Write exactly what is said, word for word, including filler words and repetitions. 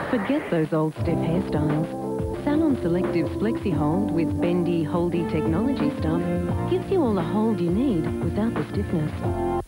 Forget those old stiff hairstyles. Salon Selectives Flexi Hold with bendy, holdy technology stuff gives you all the hold you need without the stiffness.